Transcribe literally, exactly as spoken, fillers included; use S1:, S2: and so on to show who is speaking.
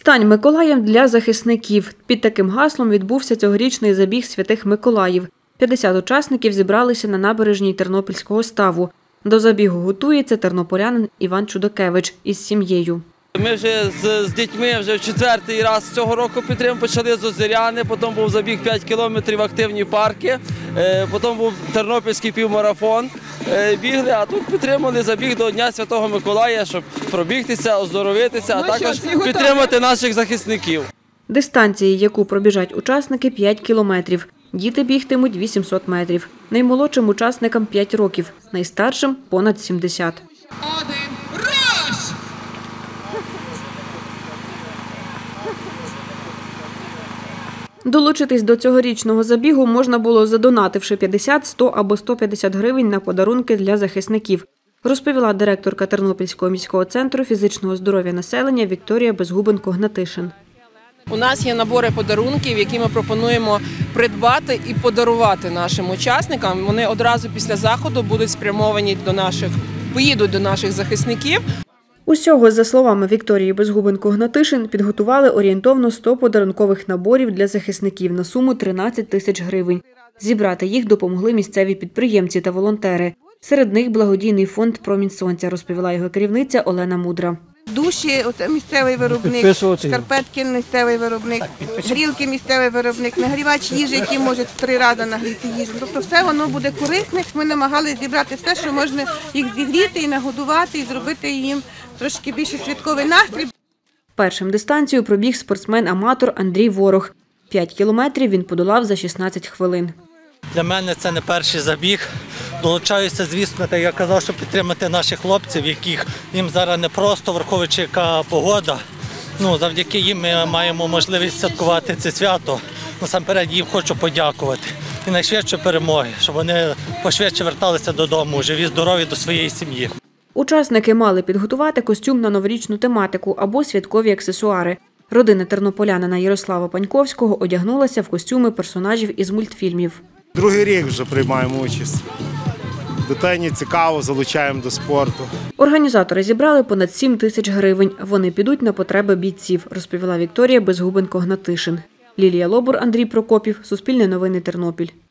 S1: «Стань Миколаєм для захисників». Під таким гаслом відбувся цьогорічний забіг Святих Миколаїв. п'ятдесят учасників зібралися на набережній Тернопільського ставу. До забігу готується тернополянин Іван Чудокевич із сім'єю.
S2: Ми вже з, з дітьми вже в четвертий раз цього року підтримку почали з Озеряни, потім був забіг п'ять кілометрів активні парки, потім був тернопільський півмарафон. Бігли, а тут підтримали забіг до Дня Святого Миколая, щоб пробігтися, оздоровитися, а також підтримати наших захисників.
S1: Дистанції, яку пробіжать учасники – п'ять кілометрів. Діти бігтимуть вісімсот метрів. Наймолодшим учасникам – п'ять років, найстаршим – понад сімдесят.
S3: Один, руш!
S1: Долучитись до цьогорічного забігу можна було, задонативши п'ятдесят, сто або сто п'ятдесят гривень на подарунки для захисників, розповіла директорка Тернопільського міського центру фізичного здоров'я населення Вікторія Безгубенко-Гнатишин.
S4: У нас є набори подарунків, які ми пропонуємо придбати і подарувати нашим учасникам. Вони одразу після заходу будуть спрямовані до наших, поїдуть до наших захисників.
S1: Усього, за словами Вікторії Безгубенко-Гнатишин, підготували орієнтовно сто подарункових наборів для захисників на суму тринадцять тисяч гривень. Зібрати їх допомогли місцеві підприємці та волонтери. Серед них благодійний фонд «Промінь сонця», розповіла його керівниця Олена Мудра.
S5: Душі – місцевий виробник, шкарпетки – місцевий виробник, грілки – місцевий виробник, нагрівач їжі, який може три рази нагріти їжу. Тобто все воно буде корисне. Ми намагалися зібрати все, що можна їх зігріти і нагодувати, і зробити їм трошки більше святковий настрій.
S1: Першим дистанцію пробіг спортсмен-аматор Андрій Ворох. П'ять кілометрів він подолав за шістнадцять хвилин.
S6: Для мене це не перший забіг. Долучаюся, звісно, так я казав, щоб підтримати наших хлопців, яких їм зараз непросто, враховуючи яка погода. Ну, завдяки їм ми маємо можливість святкувати це свято. Насамперед їм хочу подякувати. І найшвидше перемоги, щоб вони пошвидше верталися додому, живі, здорові до своєї сім'ї.
S1: Учасники мали підготувати костюм на новорічну тематику або святкові аксесуари. Родина тернополянина Ярослава Паньковського одягнулася в костюми персонажів із мультфільмів.
S7: Другий рік вже приймаємо участь. Дитині цікаво, залучаємо до спорту.
S1: Організатори зібрали понад сім тисяч гривень. Вони підуть на потреби бійців, розповіла Вікторія Безгубенко-Гнатишин. Лілія Лобур, Андрій Прокопів, Суспільне новини, Тернопіль.